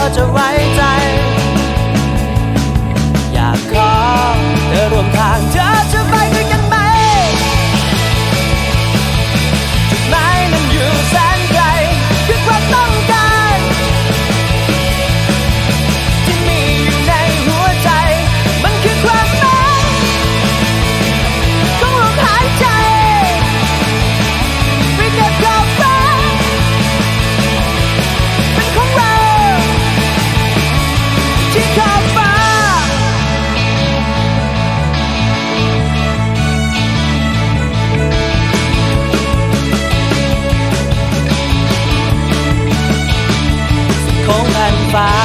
จะไว้ใจอยากขอเธอร่วมทางเธอจะไปด้วยกันไหมจุดหมายนั้นอยู่แสนไกลคือความต้องการที่มีอยู่ในหัวใจมันคือความหมายของลมหายใจไปเก็บขอบฟ้าเป็นของเราที่ขอบฟ้าของแผ่นฟ้า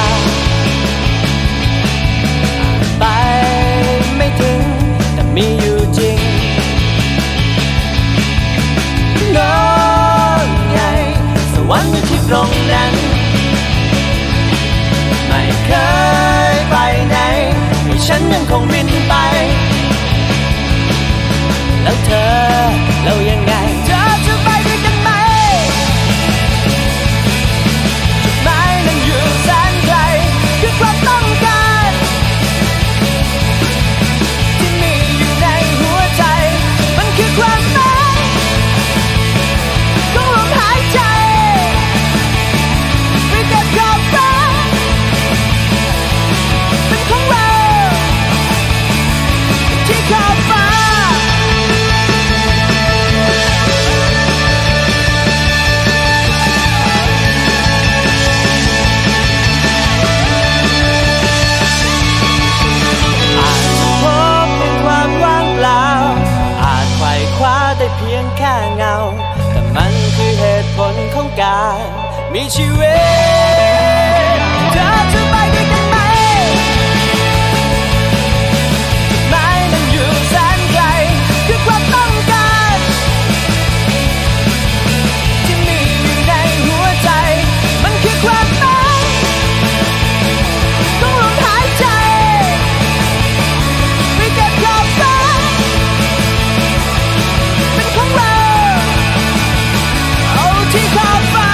ไปไม่ถึงแต่มีอยู่จริงโน้นไงสวรรค์อยู่ที่ตรงนั้นไม่เคยไปไหนให้ฉันยังคงบินไปแล้วเธอแล้วยังไงเธอจะไปด้วยกันไหมจุดหมายนั้นอยู่แสนไกลคือความต้องการที่มีอยู่ในหัวใจมันคือความหมายของลมหายใจไปกับขอบฟ้าเป็นของเราที่ขอบฟ้าอาจจะพบในความว่างเปล่าอาจไขว่คว้าได้เพียงแค่เงาแต่มันคือเหตุผลของการมีชีวิตเธอจะไปด้วยกันไหมจุดหมายนั้นอยู่แสนไกลคือความต้องการที่มีอยู่ในหัวใจมันคือความหมายของลมหายใจไปเก็บขอบฟ้าเป็นของเราเอาที่ขอบฟ้า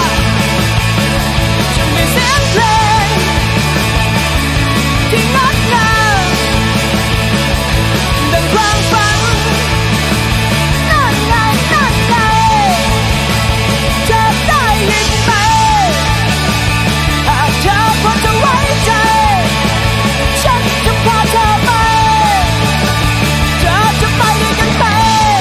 จะมีเสียงเพลงที่งดงามดังความฝันนั่นไงนั่นไงเธอได้ยินไหมหากเธอพอจะไว้ใจฉันจะพาเธอไปเธอจะไปด้วยกันไหม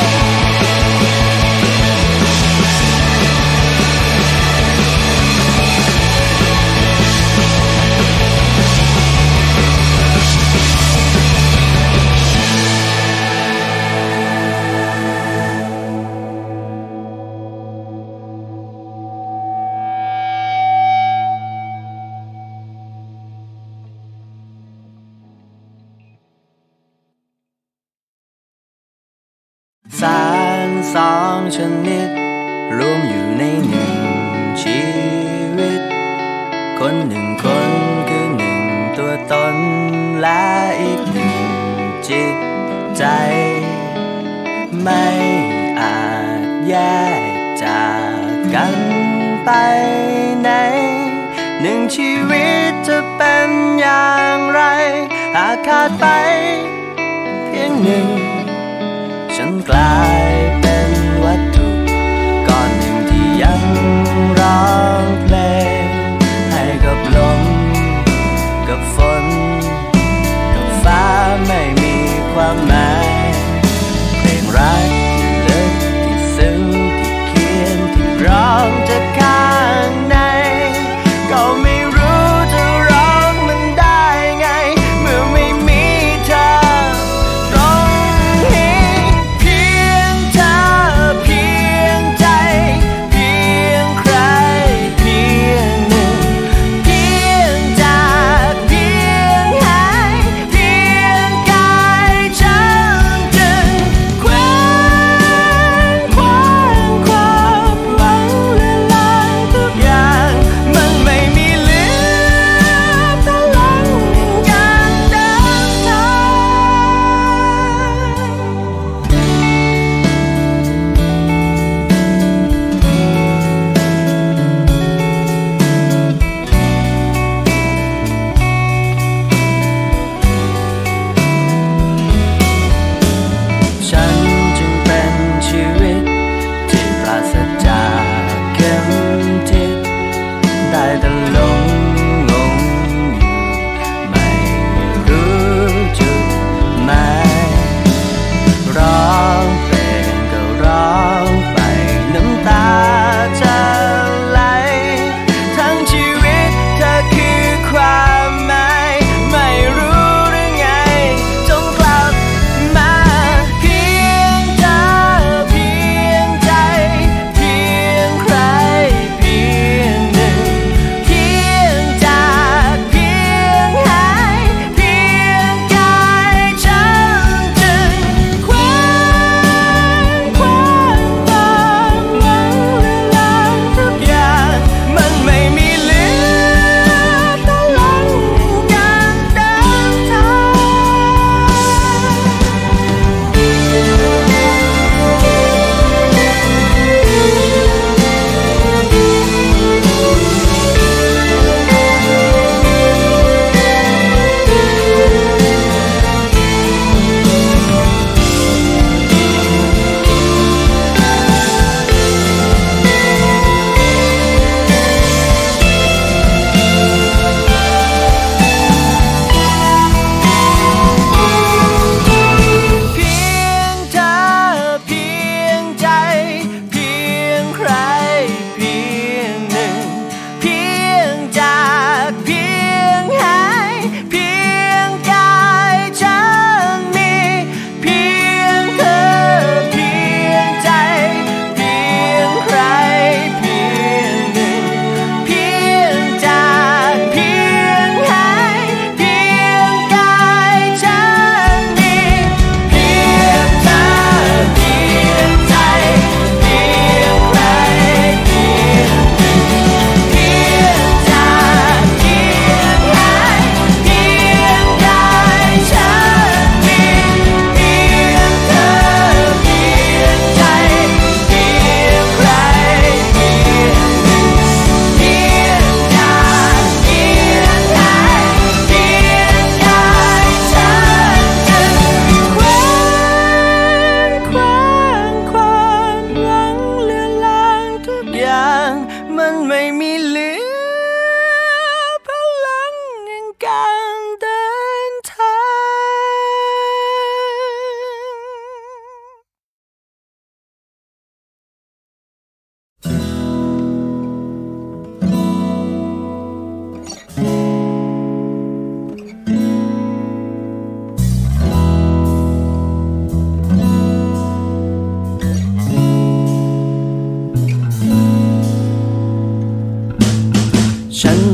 สารสองชนิดรวมอยู่ในหนึ่งชีวิตคนหนึ่งคนคือหนึ่งตัวตนและอีกหนึ่งจิตใจไม่อาจแยกจากกันไปไหนหนึ่งชีวิตจะเป็นอย่างไรหากขาดไปเพียงหนึ่งฉันกลายเป็นวัตถุก้อนหนึ่งที่ยังร้องเพลงให้กับลมกับฝนกับฟ้าไม่มีความหมายเพลงรักที่ลึกที่ซึ้งที่เขียนที่ร้องจากข้างในก็ไม่รู้จะร้องมันได้ไงเมื่อไม่มีเธอตรงนี้เพียงเธอเพียงใจเพียงใครเพียงหนึ่งเพียงจากเพียงหายเพียงกายฉัน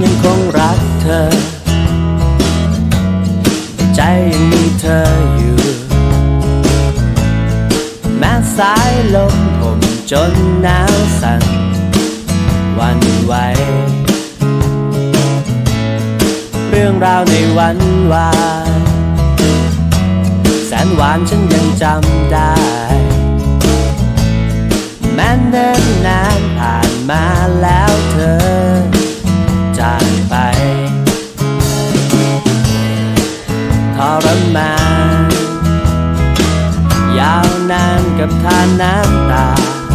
ยังคงรักเธอใจยังมีเธออยู่แม้สายลมผมจนหนาวสั่นหวั่นไหวเรื่องราวในวันวานแสนหวานฉันยังจำได้แม้เนิ่นนานผ่านมาแล้วเธอจากไปทรมานยาวนานกับทานน้ำตา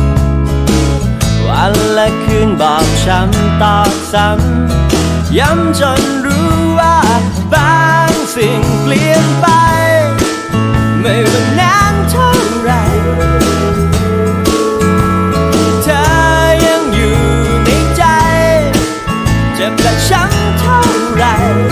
วันและคืนบอกช้ำตอกซ้ำย้ำจนรู้ว่าบางสิ่งเปลี่ยนไปไม่ว่านานเท่าไรเธอยังอยู่ในใจเจ็บและช้ำเท่าไร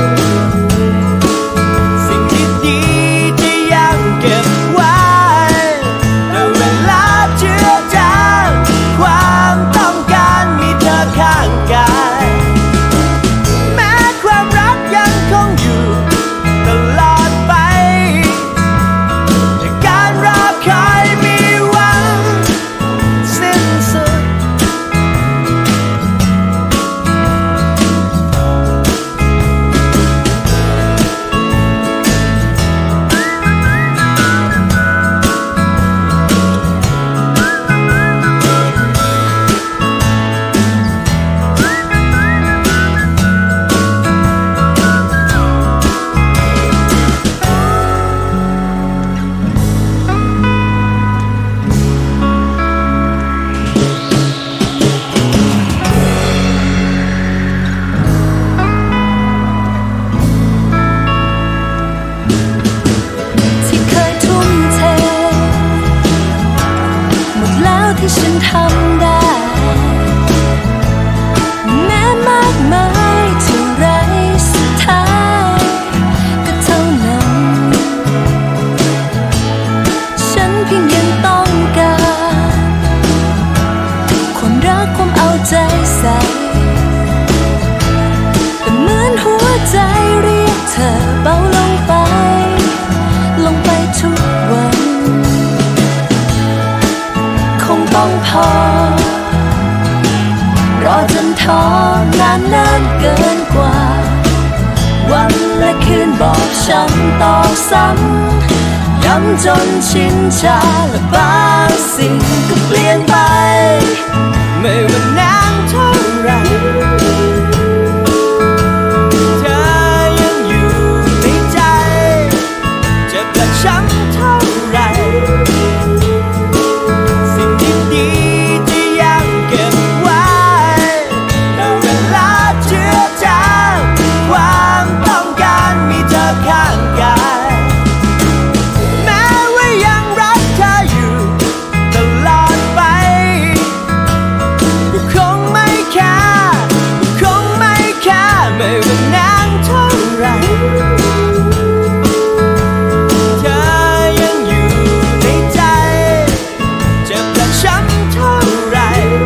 สิ่งดีๆที่ยังเก็บไว้แต่เวลาเจือจางความต้องการมีเธอข้างกายแม้ความรักยังคงอยู่ตลอดไปแต่การรอคอยมีหวังสิ้นสุดที่ฉันทำได้แม้มากมายเท่าไรสุดท้ายก็เท่านั้นฉันเพียงยังต้องการความรักความเอาใจใส่แต่เหมือนหัวใจเรียกเธอเบาลงไปทุกวันต้องพอรอจนท้อนานเกินกว่าวันและคืนบอกช้ำตอกซ้ำย้ำจนชินชาและบางสิ่งก็เปลี่ยนไปไม่ว่านานเท่าไรเธอยังอยู่ในใจเจ็บและช้ำเท่าไรข้างกายแม้ว่ายังรักเธออยู่ตลอดไปก็คงไม่แค่ก็คงไม่แค่ไม่ว่านานเท่าไรเธอยังอยู่ในใจเจ็บและช้ำเท่าไร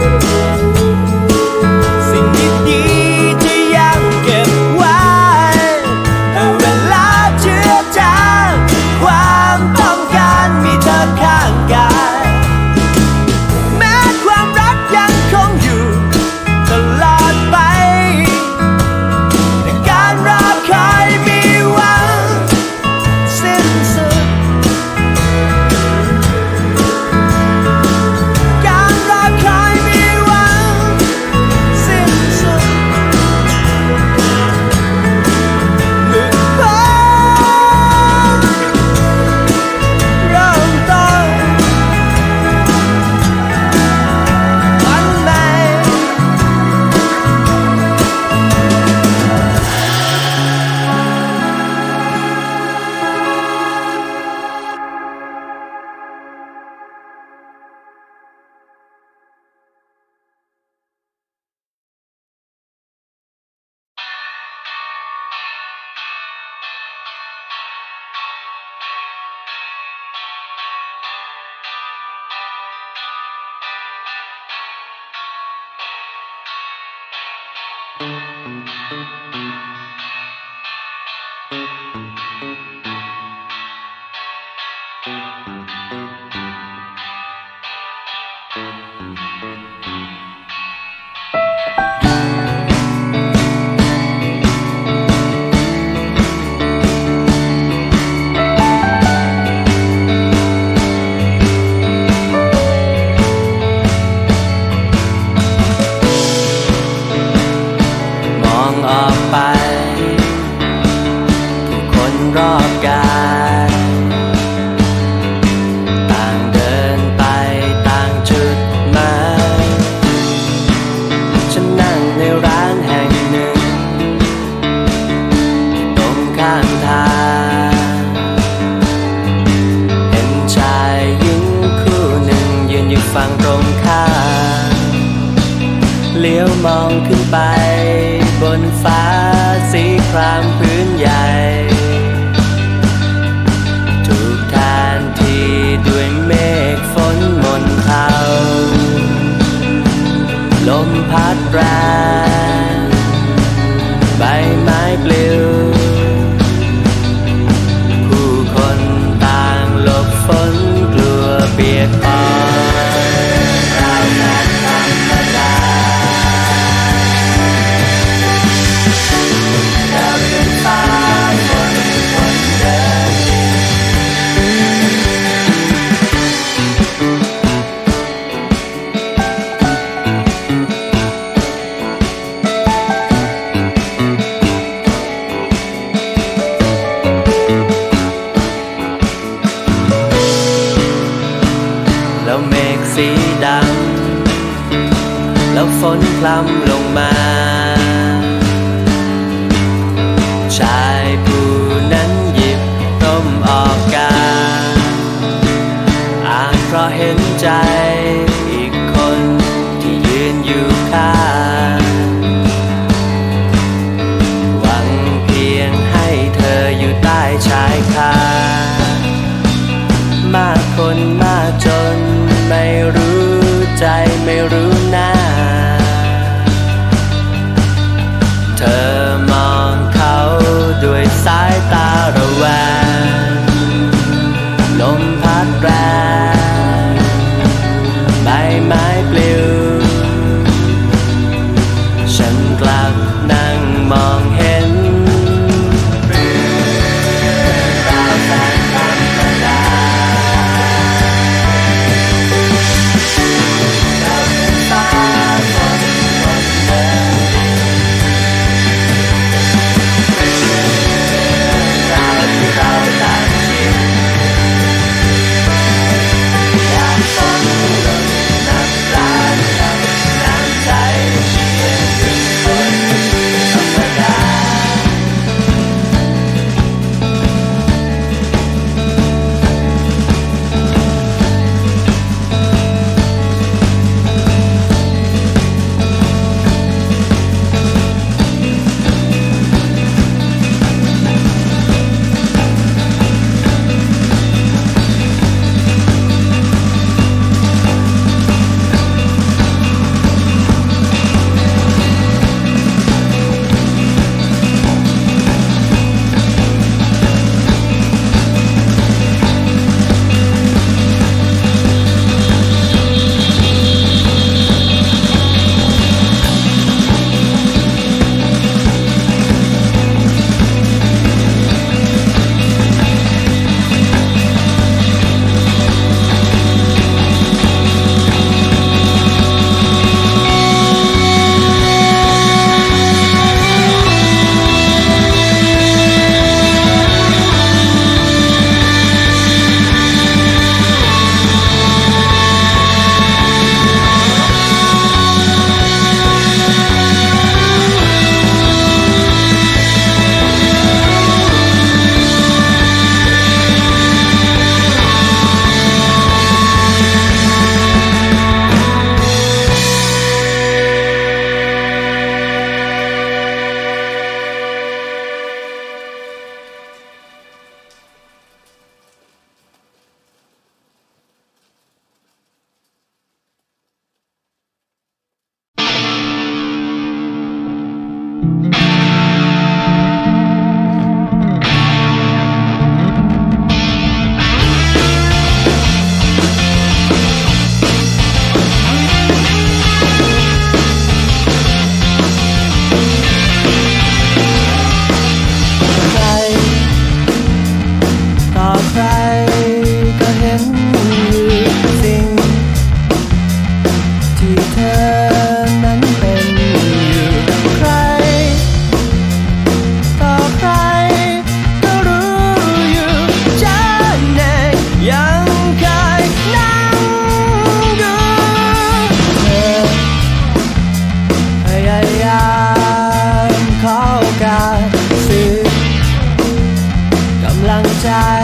สิ่งดีๆที่ยังเก็บไว้ความต้องการมีเธอข้างกายแม้ความรักยังคงอยู่ตลอดไปแต่การรอคอยมีหวังสิ้นสุดการรอคอยมีหวังสิ้นสุดหลุดพ้นรอบกายต่างเดินไปต่างจุดหมายฉันนั่งในร้านแห่งหนึ่งที่ตรงข้างทางเห็นชายหญิงคู่หนึ่งยืนอยู่ฝั่งตรงข้ามเลี้ยวมองขึ้นไปบนฟ้าสีครามพื้นใหญ่ด้วยเมฆฝนมนเทาลมพัดแรงใบไม้ปลิวผู้คนต่างหลบฝนกลัวเปียกปอนเรานั้นธรรมดาเราเดินฟ้าบนคนเดินแล้วเมฆสีดำแล้วฝนพรำลงมาชายผู้นั้นหยิบร่มออกกาอ่านเพราะเห็นใจอีกคนที่ยืนอยู่ข้างหวังเพียงให้เธออยู่ใต้ชายคามากคนมากจนไม่รู้ใจไม่รู้หน้า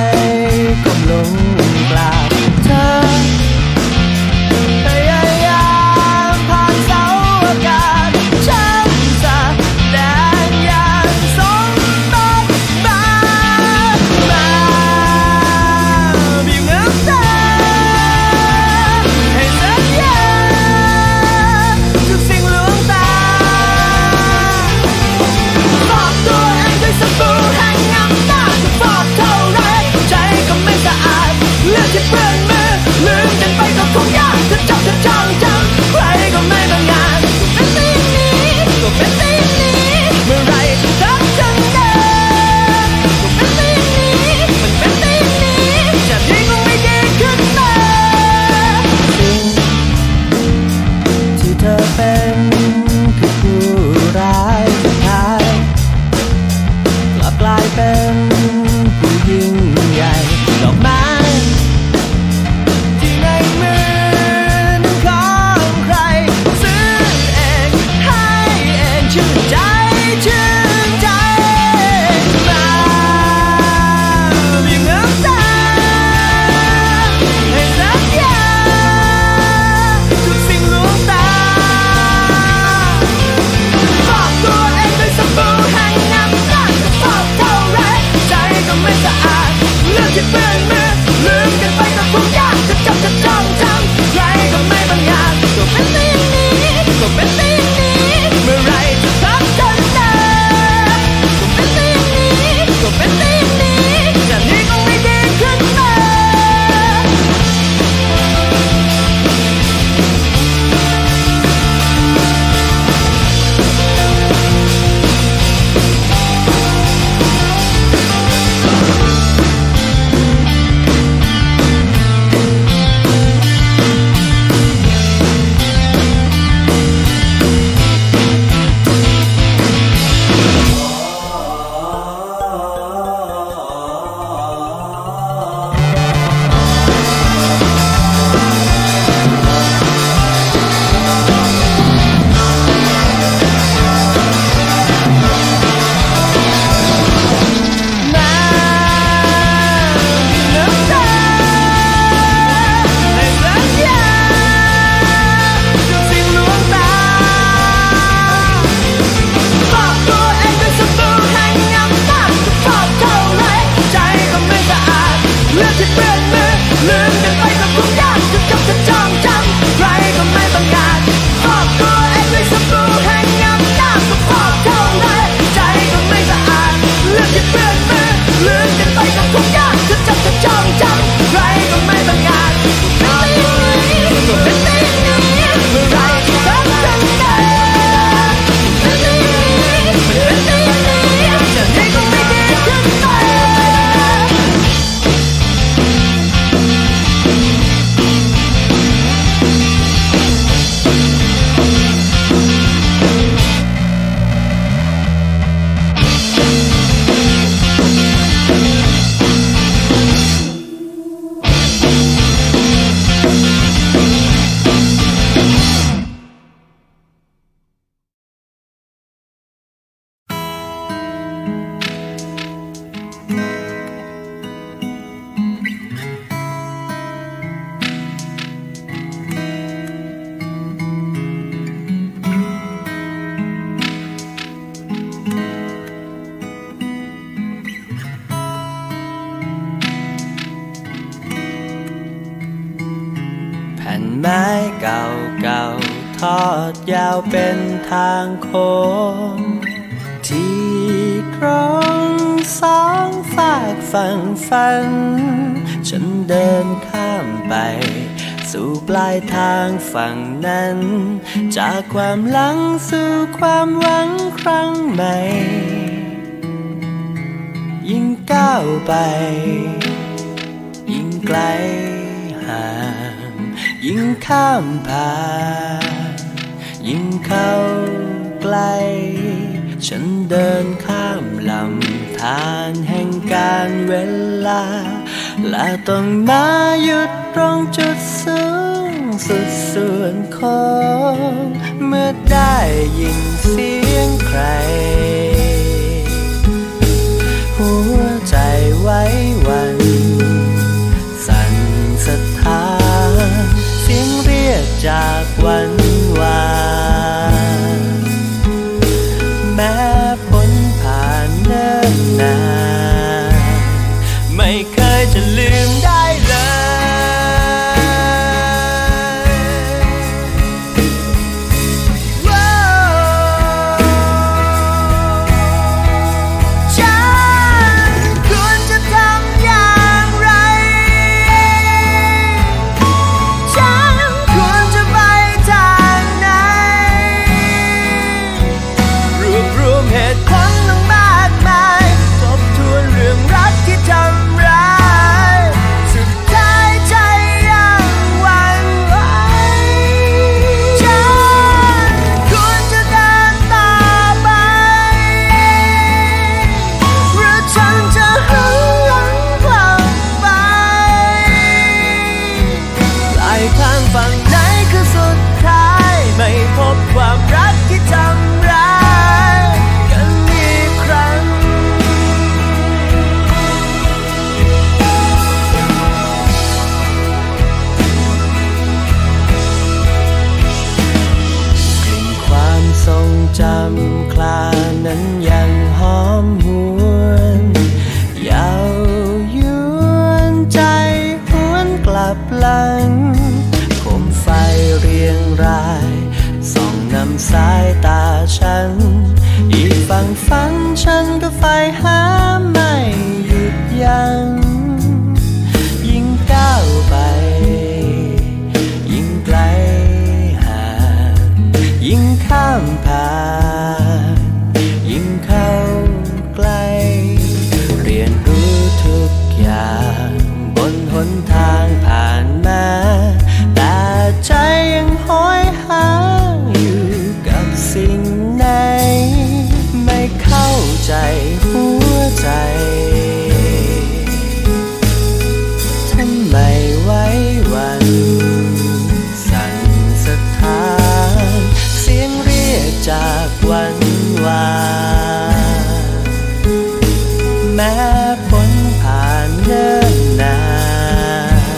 ก้มลงกราบเธอพยายามผ่านเสาอากาศฉันจะแดงอย่างสมบัติมาบีบน้ำตาให้สัญญาทุกสิ่งลวงตาฟอกตัวเองด้วยสบู่แห่งน้ำตาจะฟอกเท่าไรใจก็ไม่สะอาดเลือดที่เปื้อนมือลืมกันไปก็คงยากจะจับจะจ้องจำใครก็ไม่บางงานก็เป็นสิ่งนี้ก็เป็นสิ่งนี้เมื่อไรจะทักฉันได้ก็เป็นสิ่งนี้มันเป็นสิ่งนี้จะดีก็ไม่ดีขึ้นมาสิ่งที่เธอเป็นคือผู้ร้ายสุดท้ายกลับกลายเป็นผู้ยิ่งใหญ่ดอกไม้ที่ในมือนั้นของใครซื้อเองให้เองชื่นใจชื่นใจมาบีบน้ำตาให้สัญญาทุกสิ่งลวงตาฟอกตัวเองด้วยสบู่แห่งน้ำตาจะฟอกเท่าไรใจก็ไม่สะอาดเลือดที่เปื้อนมือลืมกันไปก็คงยากจะจับจะจ้องจำใครก็ไม่บางอย่างก็เป็นสิ่งนี้ก็เป็นสิ่งนี้เมื่อไรจะทักฉันได้ก็เป็นสิ่งนี้ก็เป็นสิ่งนี้จะดีก็ไม่ดีขึ้นมาไม้เก่าๆทอดยาวเป็นทางโค้งที่ตรงสองฝากฝั่งฝันฉันเดินข้ามไปสู่ปลายทางฝั่งนั้นจากความหลังสู่ความหวังครั้งใหม่ยิ่งก้าวไปยิ่งไกลห่างยิ่งข้ามผ่านยิ่งเข้าใกล้ฉันเดินข้ามลำธารแห่งการเวลาและต้องมาหยุดตรงจุดสูงสุดส่วนโค้งเมื่อได้ยินเสียงใครหัวใจไว้วันลืมได้เลยฝั่งไหนคือสุดท้ายไม่พบความรักที่ทำร้ายกันอีกครั้งกลิ่นความทรงจำคลานั้นยังหอมหวนเยาวยวนใจหวนกลับหลังไฟเรียงรายส่องนำสายตาฉันอีกฝั่งฝันฉันก็ไฟหาไม่หยุดยั้งยิ่งก้าวไปยิ่งไกลห่างยิ่งข้ามผ่านยิ่งเข้าใกล้เรียนรู้ทุกอย่างบนหนทางผ่านมาแต่ใจยังหอยหาอยู่กับสิ่งไหนไม่เข้าใจหัวใจทำไมไว้วันสั่นสะท้านเสียงเรียกจากวันวานแม้พ้นผ่านเนิ่นนาน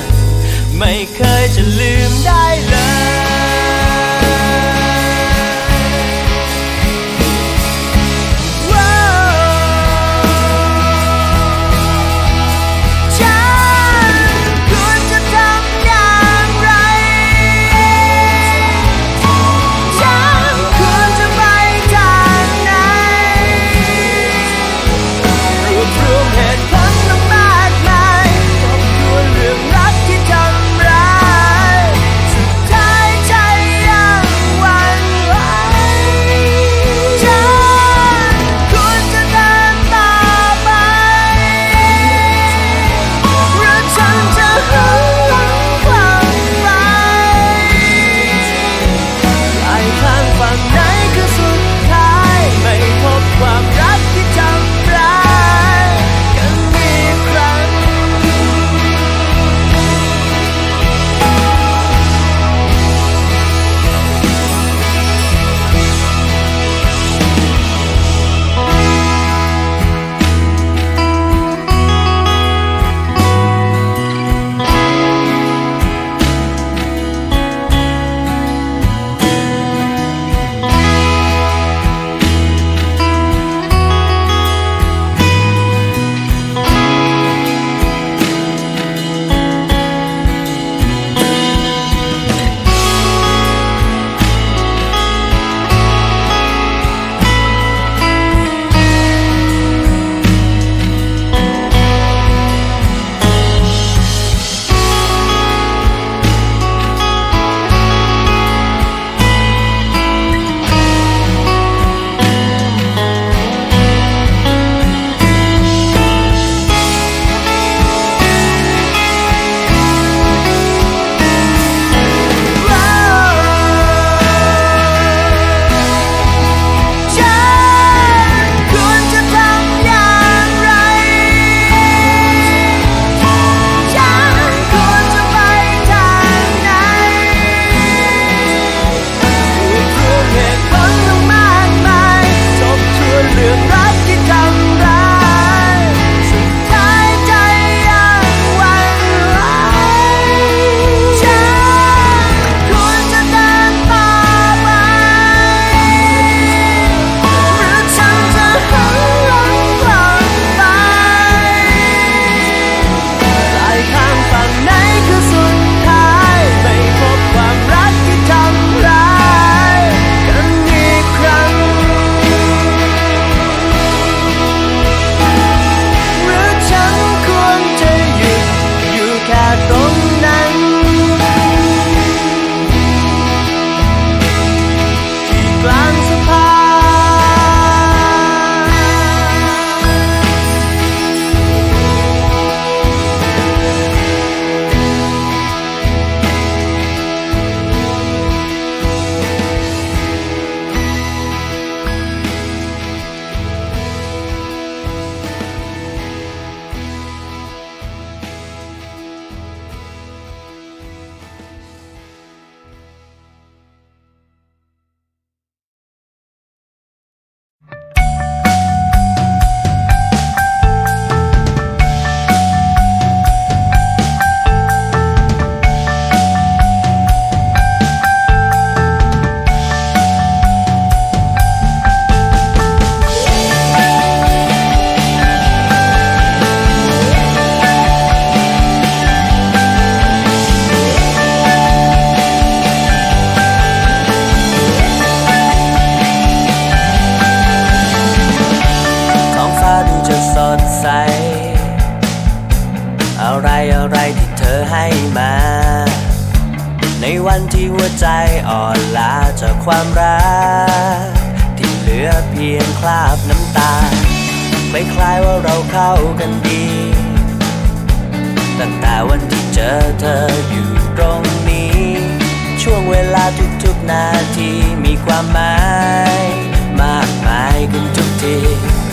อะไรอะไรที่เธอให้มาในวันที่หัวใจอ่อนล้าจากความรักที่เหลือเพียงคราบน้ำตาคล้ายๆว่าเราเข้ากันดีตั้งแต่วันที่เจอเธออยู่ตรงนี้ช่วงเวลาทุกๆนาทีมีความหมายมากมายขึ้นทุกที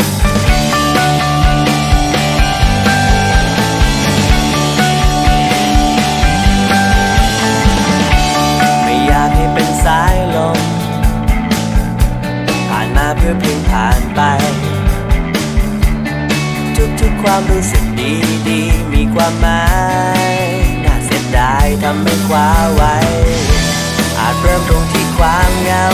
ไม่อยากให้เป็นสายลมผ่านมาเพื่อเพียงผ่านไปทุกๆความรู้สึกดีๆมีความหมายน่าเสียดายทำให้คว้าไว้อาจเริ่มตรงที่ความเหงา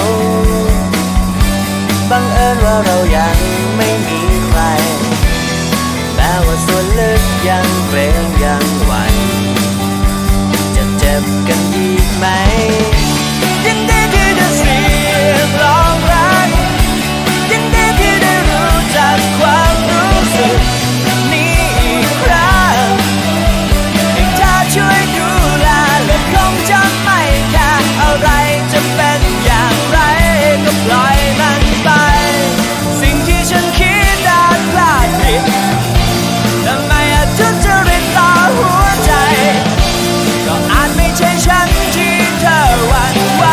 บังเอิญว่าเรายังไม่มีใครแม้ว่าส่วนลึกยังเกรงยังหวั่นจะเจ็บกันอีกไหมยินดีที่ได้เสียงร้องรักยินดีที่ได้รู้จักความรู้สึกนี้อีกครั้งให้เธอช่วยดูแลและคงจะไม่แค่อะไรจะเป็นอย่างไรก็ปล่อยมันไปสิ่งที่ฉันคิดอาจพลาดผิดทำไมอาจทุจริตต่อหัวใจก็อาจไม่ใช่ฉันที่เธอหวั่นไหว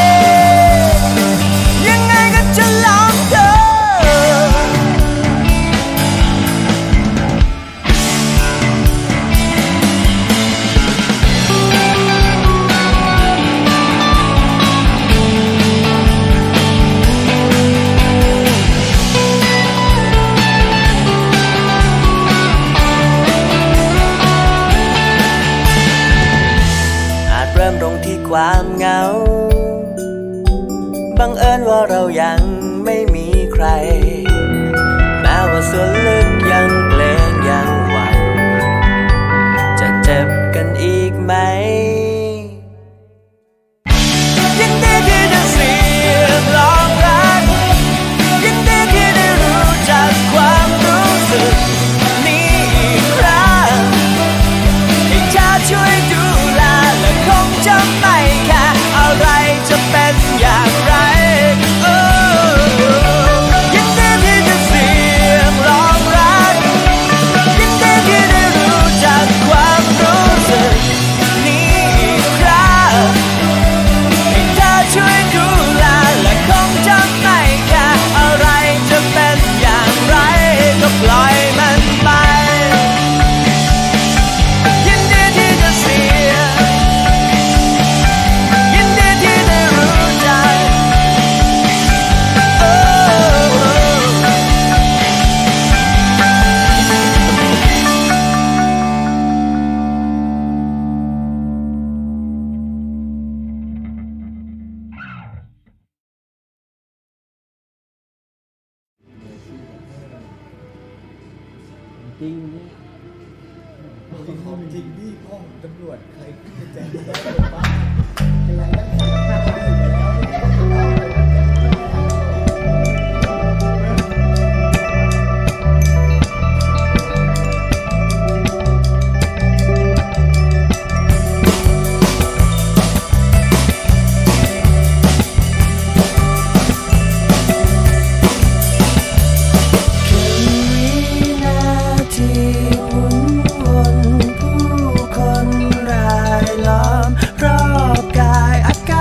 ยังไงก็จะลองเธอเริ่มตรงที่ความเหงาบังเอิญว่าเรายังไม่มีใครแม้ว่าส่วนลึกยังเกรงยังหวั่นจะเจ็บกันอีกไหมยินดีที่ได้เสียงร้องรักยินดีที่ได้รู้จักความรู้สึกนี้อีกครั้งให้เธอช่วยดูแลและคงจะไม่แค่อะไรจะเป็นอย่างไรยินดีที่ได้เสียงร้องรักยินดีที่ได้รู้จักความรู้สึกนี้อีกครั้งให้เธอช่วยดูแลและคงจะไม่แค่อะไรจะเป็นอย่างไรก็ปล่อยมันไปยินดีที่จะเสียยินดีที่ได้รู้จักจริงนี่ของจริงพี่พ่อตำรวจใครจะแจ้งได้บ้างอะไรตั้งแต่5 วันอยู่แล้วรอบกายอากา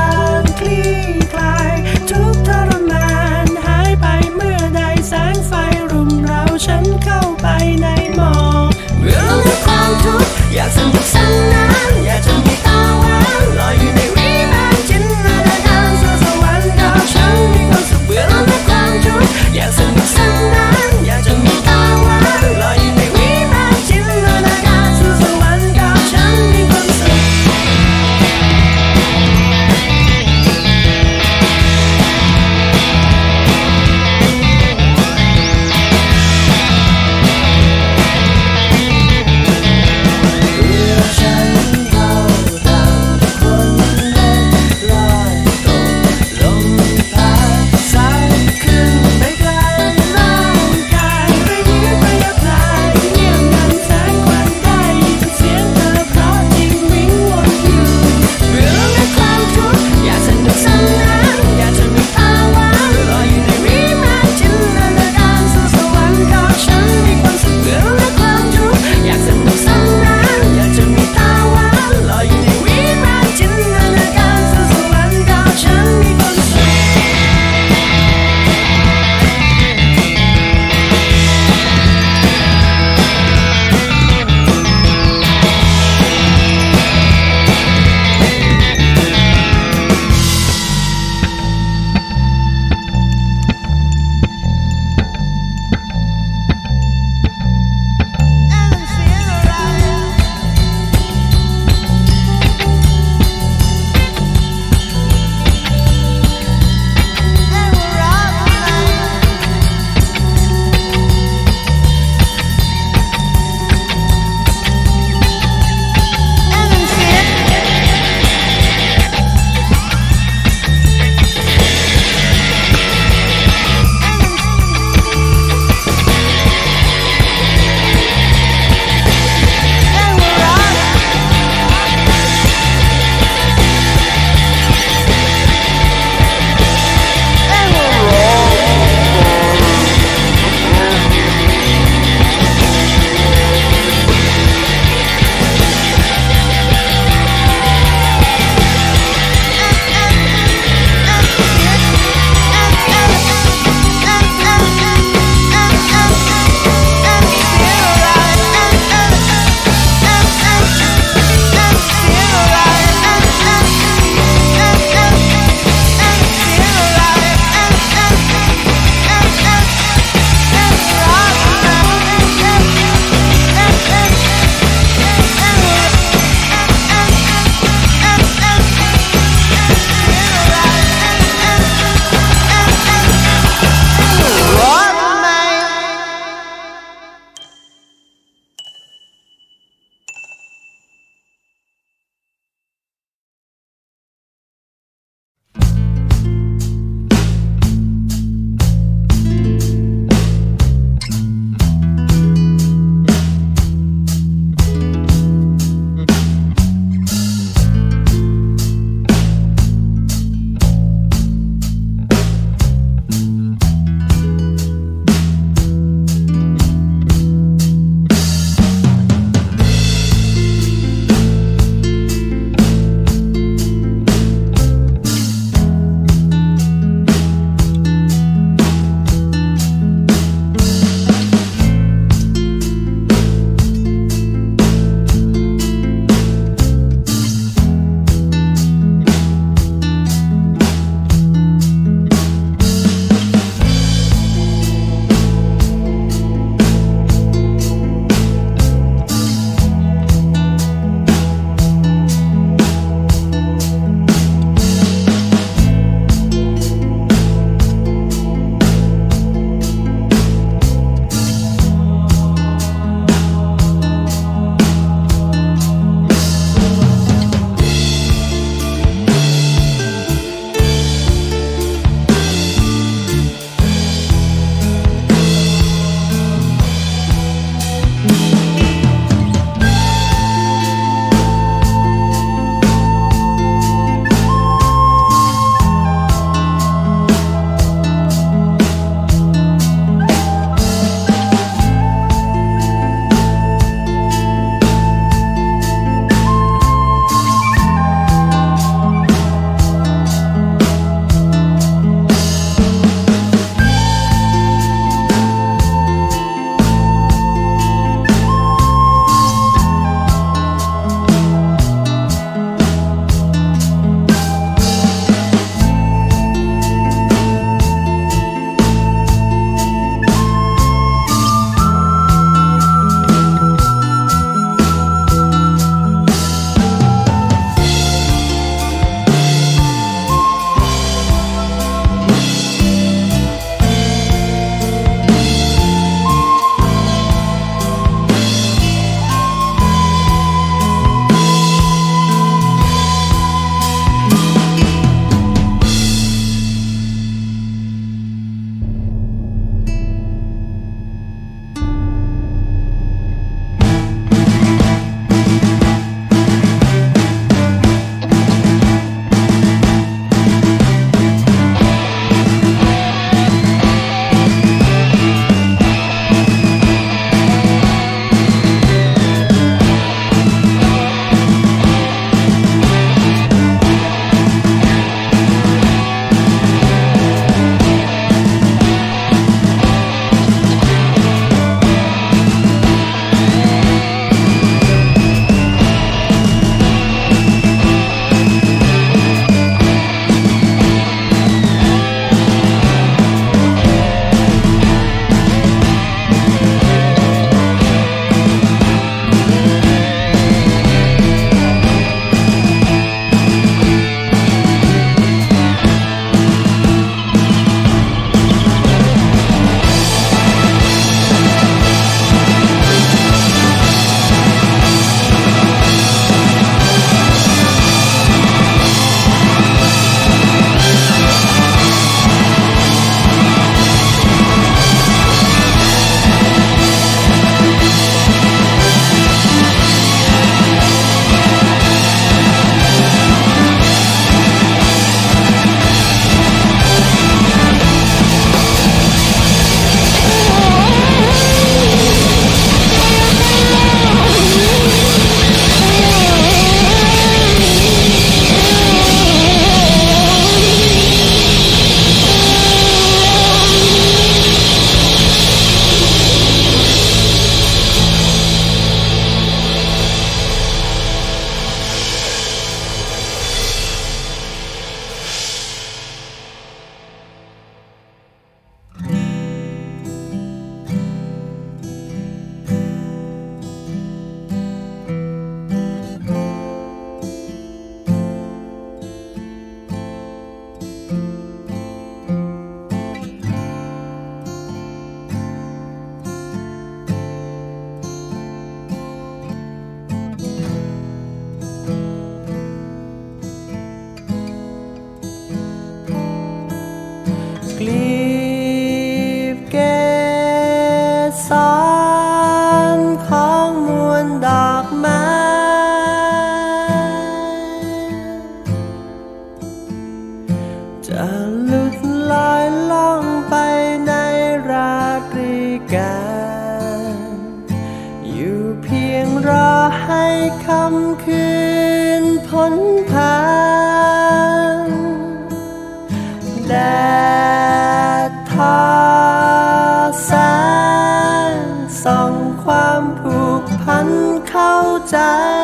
นพ้นผ่านแดดทอแสงส่องความผูกพันเข้าใจ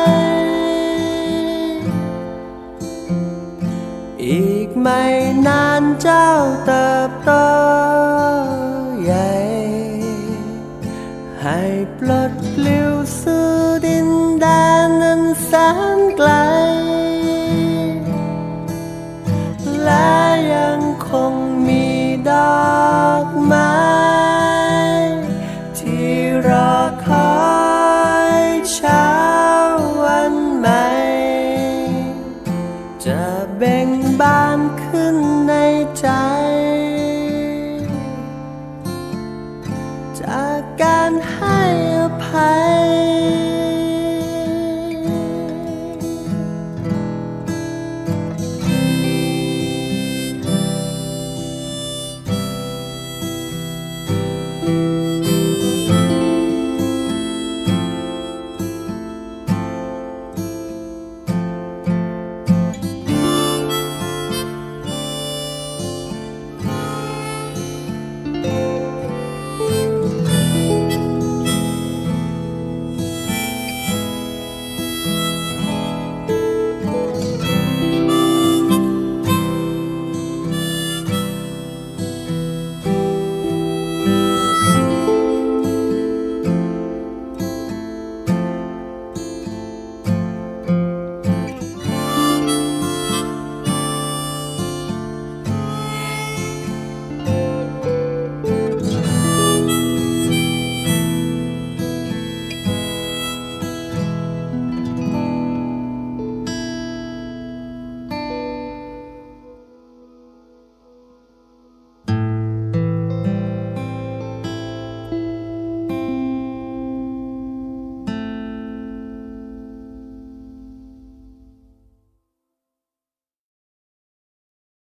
อีกไม่นานเจ้าเติบโตใหญ่ให้ปลดปลิวสู่ดินแดนนั้นแสนไกลและยังคงมีดอกไม้ที่รอคอยเช้าวันใหม่จะเบ่งบาน